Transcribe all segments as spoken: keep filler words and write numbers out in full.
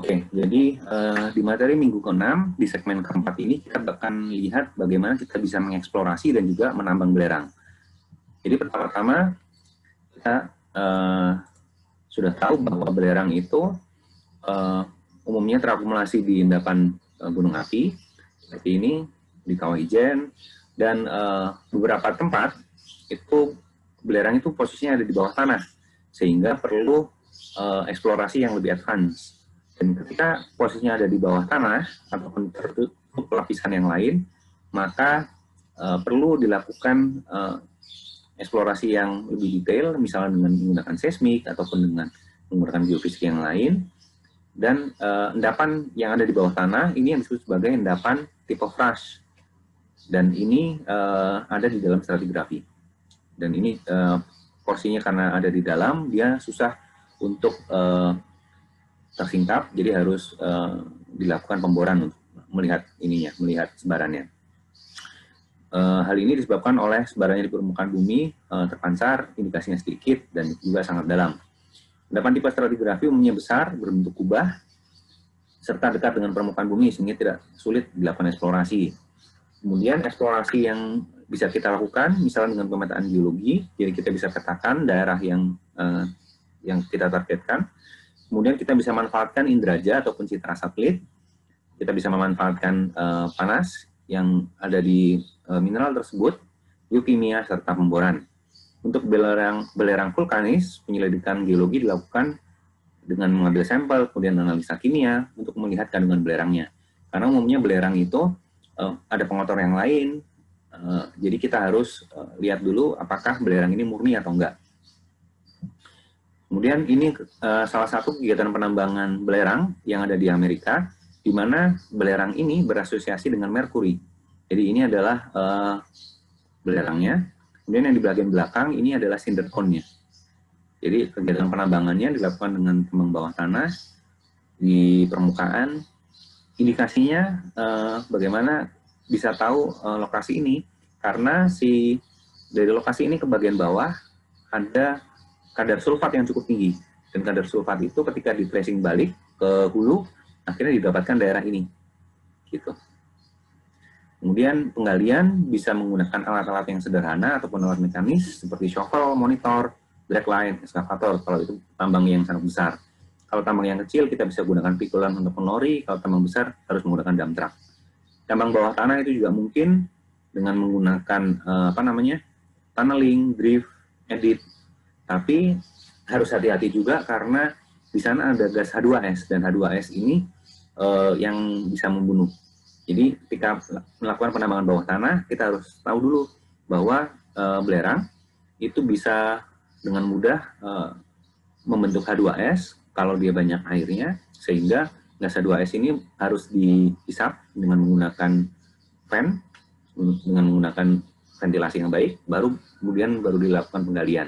Oke, jadi uh, di materi minggu keenam di segmen keempat ini kita akan lihat bagaimana kita bisa mengeksplorasi dan juga menambang belerang. Jadi pertama-tama kita uh, sudah tahu bahwa belerang itu uh, umumnya terakumulasi di endapan uh, gunung api seperti ini di Kawah Ijen, dan uh, beberapa tempat itu belerang itu posisinya ada di bawah tanah sehingga perlu uh, eksplorasi yang lebih advance. Dan ketika posisinya ada di bawah tanah ataupun tertutup lapisan yang lain, maka uh, perlu dilakukan uh, eksplorasi yang lebih detail, misalnya dengan menggunakan seismik ataupun dengan menggunakan geofisik yang lain. Dan uh, endapan yang ada di bawah tanah ini yang disebut sebagai endapan tip of rush. Dan ini uh, ada di dalam stratigrafi. Dan ini uh, porsinya karena ada di dalam, dia susah untuk uh, tersingkap, jadi harus uh, dilakukan pemboran untuk melihat ininya, melihat sebarannya. Uh, hal ini disebabkan oleh sebarannya di permukaan bumi uh, terpancar, indikasinya sedikit dan juga sangat dalam. Endapan tipe stratigrafi umumnya besar, berbentuk kubah, serta dekat dengan permukaan bumi sehingga tidak sulit dilakukan eksplorasi. Kemudian eksplorasi yang bisa kita lakukan, misalnya dengan pemetaan geologi, jadi kita bisa petakan daerah yang uh, yang kita targetkan. Kemudian kita bisa manfaatkan inderaja ataupun citra satelit. Kita bisa memanfaatkan uh, panas yang ada di uh, mineral tersebut, geokimia, serta pemboran. Untuk belerang, belerang vulkanis, penyelidikan geologi dilakukan dengan mengambil sampel, kemudian analisa kimia untuk melihat kandungan belerangnya. Karena umumnya belerang itu uh, ada pengotor yang lain, uh, jadi kita harus uh, lihat dulu apakah belerang ini murni atau enggak. Kemudian ini uh, salah satu kegiatan penambangan belerang yang ada di Amerika, di mana belerang ini berasosiasi dengan merkuri. Jadi ini adalah uh, belerangnya. Kemudian yang di bagian belakang ini adalah cinder cone-nya. Jadi kegiatan penambangannya dilakukan dengan tambang bawah tanah di permukaan. Indikasinya uh, bagaimana bisa tahu uh, lokasi ini, karena si dari lokasi ini ke bagian bawah ada kadar sulfat yang cukup tinggi, dan kadar sulfat itu ketika di tracing balik ke hulu akhirnya didapatkan daerah ini gitu. Kemudian penggalian bisa menggunakan alat-alat yang sederhana ataupun alat mekanis seperti shovel, monitor, dragline, eskavator kalau itu tambang yang sangat besar. Kalau tambang yang kecil kita bisa gunakan pikulan untuk melori, kalau tambang besar harus menggunakan dump truck. Tambang bawah tanah itu juga mungkin dengan menggunakan eh, apa namanya tunneling, drift, edit. Tapi harus hati-hati juga karena di sana ada gas H dua S, dan H dua S ini uh, yang bisa membunuh. Jadi ketika melakukan penambangan bawah tanah, kita harus tahu dulu bahwa uh, belerang itu bisa dengan mudah uh, membentuk H dua S kalau dia banyak airnya, sehingga gas H dua S ini harus dihisap dengan menggunakan fan, dengan menggunakan ventilasi yang baik, baru kemudian baru dilakukan penggalian.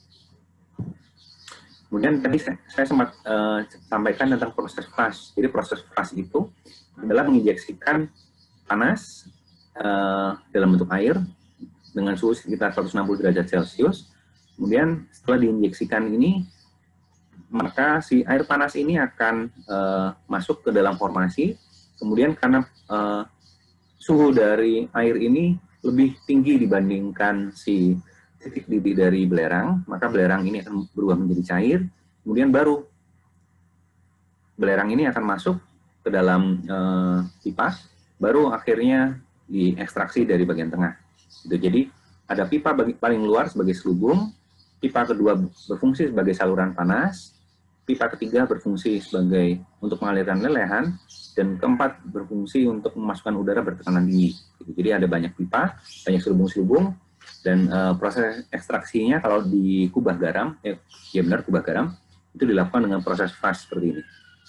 Kemudian tadi saya, saya sempat uh, sampaikan tentang proses flash. Jadi proses flash itu adalah menginjeksikan panas uh, dalam bentuk air dengan suhu sekitar seratus enam puluh derajat Celcius. Kemudian setelah diinjeksikan ini, maka si air panas ini akan uh, masuk ke dalam formasi. Kemudian karena uh, suhu dari air ini lebih tinggi dibandingkan si titik didih dari belerang, maka belerang ini akan berubah menjadi cair, kemudian baru belerang ini akan masuk ke dalam e, pipa, baru akhirnya diekstraksi dari bagian tengah. Gitu. Jadi ada pipa bagi, paling luar sebagai selubung, pipa kedua berfungsi sebagai saluran panas, pipa ketiga berfungsi sebagai untuk mengalirkan lelehan, dan keempat berfungsi untuk memasukkan udara bertekanan tinggi. Gitu. Jadi ada banyak pipa, banyak selubung-selubung. Dan uh, proses ekstraksinya kalau di kubah garam, eh, ya benar kubah garam, itu dilakukan dengan proses flash seperti ini.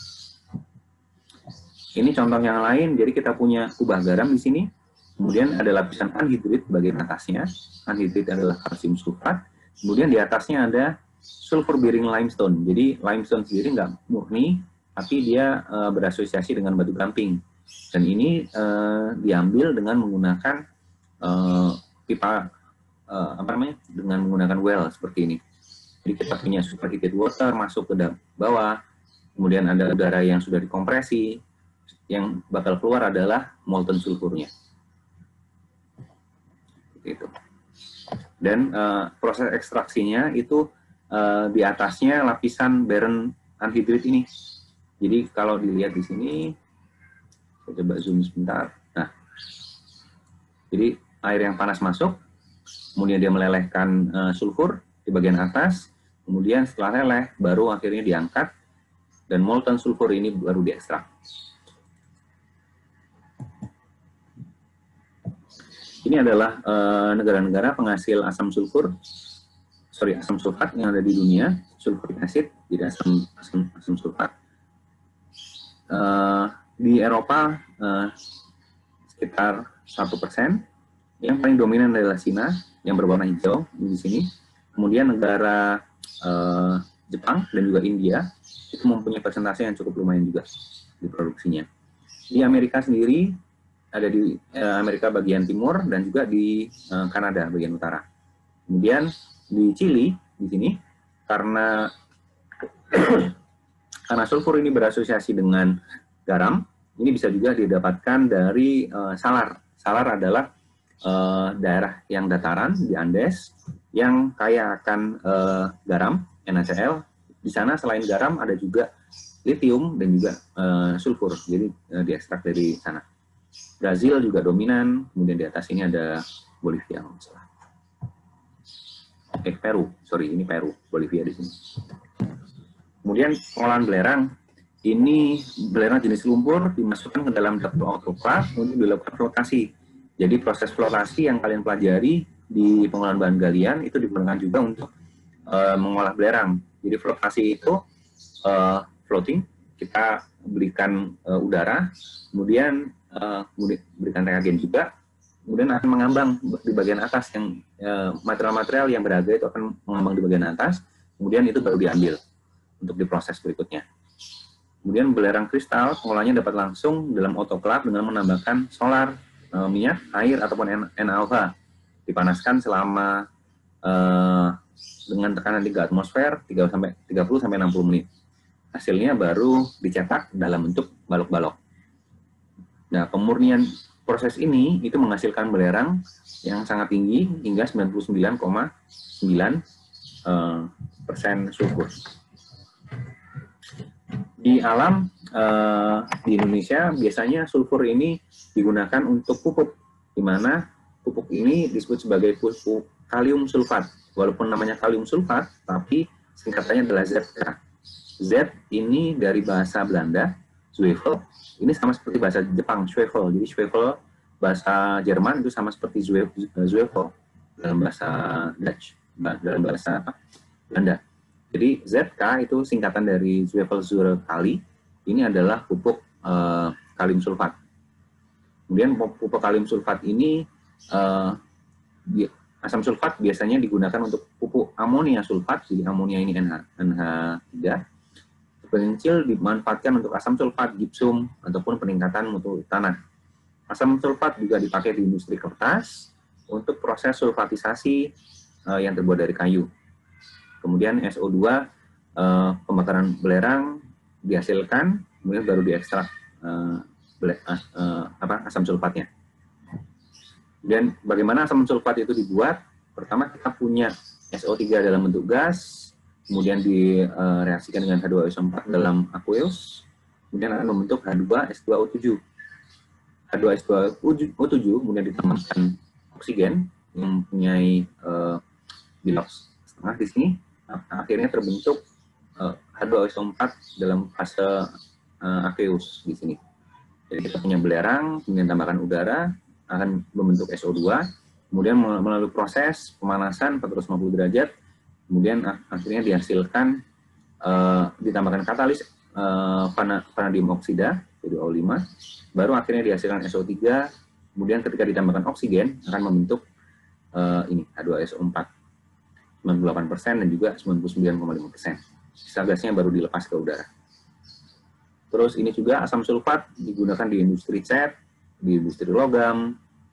Ini contoh yang lain, jadi kita punya kubah garam di sini, kemudian ada lapisan anhidrit bagian atasnya, anhidrit adalah kalsium sulfat, kemudian di atasnya ada sulfur bearing limestone, jadi limestone sendiri nggak murni, tapi dia uh, berasosiasi dengan batu gamping, dan ini uh, diambil dengan menggunakan uh, pipa Uh, apa namanya dengan menggunakan well seperti ini. Jadi kita punya superheated water masuk ke bawah, kemudian ada udara yang sudah dikompresi, yang bakal keluar adalah molten sulfurnya. Itu. Dan uh, proses ekstraksinya itu uh, di atasnya lapisan baren anhidrit ini. Jadi kalau dilihat di sini, saya coba zoom sebentar. Nah, jadi air yang panas masuk, kemudian dia melelehkan uh, sulfur di bagian atas, kemudian setelah leleh baru akhirnya diangkat dan molten sulfur ini baru diekstrak. Ini adalah negara-negara uh, penghasil asam sulfur, sorry asam sulfat yang ada di dunia, sulfuric acid, jadi asam asam, asam sulfat. Uh, di Eropa uh, sekitar satu persen, yang paling dominan adalah Cina yang berwarna hijau di sini. Kemudian negara uh, Jepang dan juga India itu mempunyai persentase yang cukup lumayan juga di produksinya. Di Amerika sendiri ada di uh, Amerika bagian timur dan juga di uh, Kanada bagian utara. Kemudian di Chili di sini karena karena sulfur ini berasosiasi dengan garam, ini bisa juga didapatkan dari uh, salar. Salar adalah uh, daerah yang dataran di Andes yang kaya akan uh, garam N A C L. Di sana selain garam ada juga lithium dan juga uh, sulfur, jadi uh, diekstrak dari sana. Brazil juga dominan, kemudian di atas ini ada Bolivia, kalau salah. Eh, Peru, sorry, ini Peru, Bolivia di sini. Kemudian pengolahan belerang, ini belerang jenis lumpur dimasukkan ke dalam ductile autoclave untuk dilakukan flotasi. Jadi proses flotasi yang kalian pelajari di pengolahan bahan galian itu digunakan juga untuk uh, mengolah belerang. Jadi flotasi itu uh, floating, kita berikan uh, udara, kemudian Uh, berikan reagen juga, kemudian akan mengambang di bagian atas yang material-material uh, yang berharga itu akan mengambang di bagian atas, kemudian itu baru diambil untuk diproses berikutnya. Kemudian belerang kristal pengolahannya dapat langsung dalam autoclave dengan menambahkan solar, uh, minyak, air ataupun N A O H, dipanaskan selama uh, dengan tekanan tiga atmosfer tiga puluh sampai enam puluh menit. Hasilnya baru dicetak dalam bentuk balok-balok. Nah, pemurnian proses ini itu menghasilkan belerang yang sangat tinggi hingga sembilan puluh sembilan koma sembilan persen sulfur. Di alam eh, di Indonesia biasanya sulfur ini digunakan untuk pupuk, di mana pupuk ini disebut sebagai pupuk kalium sulfat. Walaupun namanya kalium sulfat, tapi singkatannya adalah Z K. Z ini dari bahasa Belanda, Zwiebel. Ini sama seperti bahasa Jepang, Zwiebel. Jadi Zwiebel bahasa Jerman itu sama seperti Zwiebel dalam bahasa Dutch, dalam bahasa apa? Belanda. Jadi Z K itu singkatan dari Zwiebelzuur kali. Ini adalah pupuk uh, kalium sulfat. Kemudian pupuk kalium sulfat ini uh, asam sulfat biasanya digunakan untuk pupuk amonia sulfat. Jadi amonia ini N H tiga. Kecil dimanfaatkan untuk asam sulfat, gipsum, ataupun peningkatan mutu tanah. Asam sulfat juga dipakai di industri kertas untuk proses sulfatisasi uh, yang terbuat dari kayu. Kemudian S O dua, uh, pembakaran belerang dihasilkan, kemudian baru diekstrak uh, bele, uh, uh, apa, asam sulfatnya. Dan bagaimana asam sulfat itu dibuat? Pertama kita punya S O tiga dalam bentuk gas, kemudian direaksikan dengan H dua S O empat dalam aqueous, kemudian akan membentuk H dua S dua O tujuh. H dua S dua O tujuh kemudian ditambahkan oksigen yang mempunyai uh, bilox setengah di sini, akhirnya terbentuk uh, H dua S O empat dalam fase uh, aqueous di sini. Jadi kita punya belerang, kemudian tambahkan udara, akan membentuk S O dua, kemudian melalui proses pemanasan empat ratus lima puluh derajat, kemudian akhirnya dihasilkan uh, ditambahkan katalis uh, vanadium oksida jadi O lima, baru akhirnya dihasilkan S O tiga, kemudian ketika ditambahkan oksigen akan membentuk uh, ini H dua S O empat sembilan puluh delapan persen dan juga sembilan puluh sembilan koma lima persen. Sisa gasnya baru dilepas ke udara. Terus ini juga asam sulfat digunakan di industri cat, di industri logam,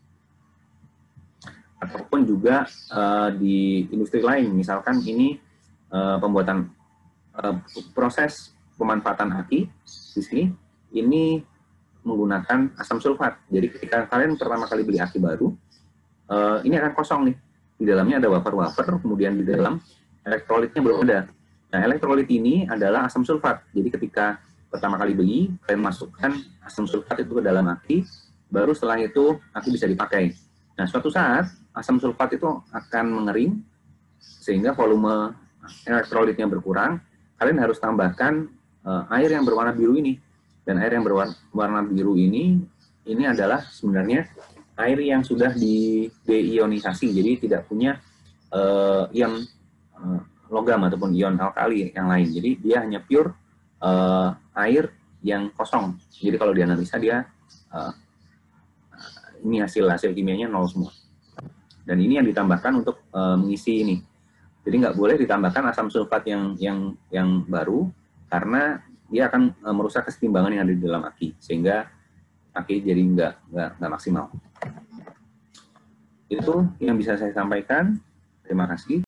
ataupun juga uh, di industri lain. Misalkan ini uh, pembuatan uh, proses pemanfaatan aki di sini ini menggunakan asam sulfat. Jadi ketika kalian pertama kali beli aki baru, uh, ini akan kosong nih. Di dalamnya ada wafer-wafer, kemudian di dalam elektrolitnya belum ada. Nah, elektrolit ini adalah asam sulfat. Jadi ketika pertama kali beli, kalian masukkan asam sulfat itu ke dalam aki, baru setelah itu aki bisa dipakai. Nah, suatu saat asam sulfat itu akan mengering, sehingga volume elektrolitnya berkurang. Kalian harus tambahkan uh, air yang berwarna biru ini. Dan air yang berwarna biru ini, ini adalah sebenarnya air yang sudah di deionisasi, jadi tidak punya uh, ion uh, logam ataupun ion alkali yang lain. Jadi dia hanya pure uh, air yang kosong. Jadi kalau dianalisa dia uh, ini hasil hasil kimianya nol semua. Dan ini yang ditambahkan untuk uh, mengisi ini. Jadi nggak boleh ditambahkan asam sulfat yang yang yang baru karena dia akan uh, merusak kesetimbangan yang ada di dalam aki, sehingga aki jadi nggak nggak nggak maksimal. Itu yang bisa saya sampaikan. Terima kasih.